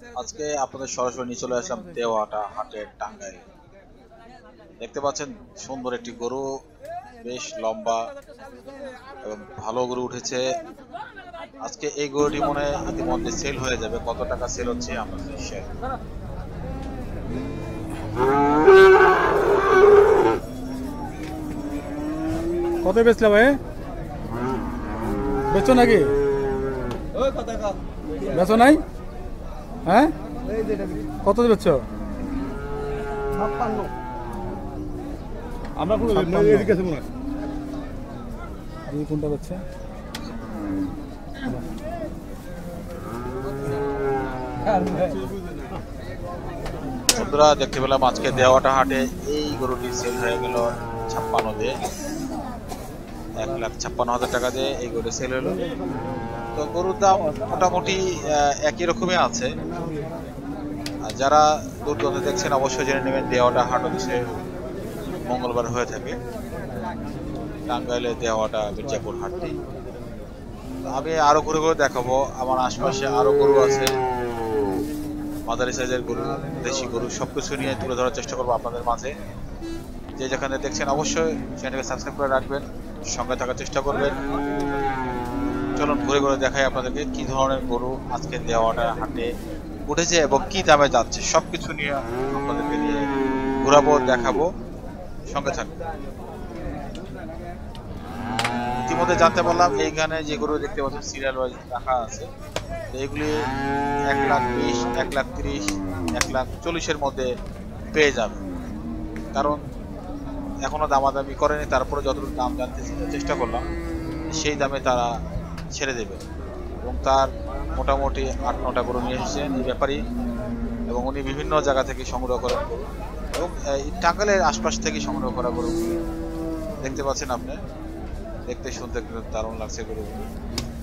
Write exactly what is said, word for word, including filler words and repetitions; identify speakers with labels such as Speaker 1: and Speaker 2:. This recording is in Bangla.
Speaker 1: আজকে আপনাদের সরাসরি নিয়ে চলে আসলাম দেওয়াটা হাটের টাঙ্গাইল। দেখতে পাচ্ছেন সুন্দর একটি গরু, বেশ লম্বা এবং ভালো গরু উঠেছে। আজকে এই গরুটি মনে হয় ইতিমধ্যে সেল হয়ে যাবে। কত টাকা সেল হচ্ছে আপনাদের শেয়ার।
Speaker 2: কত বেচলা ভাই? বেচো নাকি? বেচো নাই? হ্যাঁ, কত বেচছ? আমরা কোনটা বেচছে?
Speaker 1: বন্ধুরা দেখতে পেলাম আজকে দেওয়াটা হাটে এই গরুটি সেল হয়ে গেল ছাপ্পান্ন দিয়ে, এক লাখ ছাপ্পান্ন হাজার টাকা দিয়ে এই গরু সেল হলো। তো গরুর দাম মোটামুটি একই রকমই আছে। আর যারা দূর দূরান্তে দেখছেন অবশ্যই জেনে নেবেন দেওয়াটা হাট হচ্ছে মঙ্গলবার হয়ে থাকে টাঙ্গাইলে দেওয়াটা মির্জাপুর হাটটি। আমি আরো ঘুরে ঘুরে দেখাবো, আমার আশপাশে আরো গরু আছে, মাঝারি সাইজের গরু, দেশি গরু, সবকিছু নিয়ে তুলে ধরার চেষ্টা করবো আপনাদের মাঝে। যে যেখানে দেখছেন অবশ্যই চ্যানেলকে সাবস্ক্রাইব করে রাখবেন, সঙ্গে থাকার চেষ্টা করবেন। চলুন ঘুরে ঘুরে দেখাই আপনাদেরকে কি ধরনের গরু আজকে দেওয়াটা হাটে উঠেছে এবং কি দামে যাচ্ছে, সবকিছু নিয়ে আপনাদেরকে নিয়ে ঘুরাবো, দেখাবো, সঙ্গে থাকবে। ইতিমধ্যে জানতে পারলাম এইখানে যে গরু দেখতে পাচ্ছেন সিরিয়াল ওয়াইজ রাখা আছে, এগুলি এক লাখ বিশ, এক লাখ তিরিশ, এক লাখ চল্লিশের মধ্যে পেয়ে যাবে। কারণ এখনো দামাদামি করেনি, তারপরে যতটুকু দাম জানতে চেষ্টা করলাম সেই দামে তারা ছেড়ে দেবে। এবং তার মোটামুটি আট নটা গরু নিয়ে এসেছেন এই ব্যাপারী, এবং উনি বিভিন্ন জায়গা থেকে সংগ্রহ করেন এবং টাঙ্গাইলের আশপাশ থেকে সংগ্রহ করা গরু দেখতে পাচ্ছেন আপনি। দেখতে শুনতে দারুণ লাগছে গরু।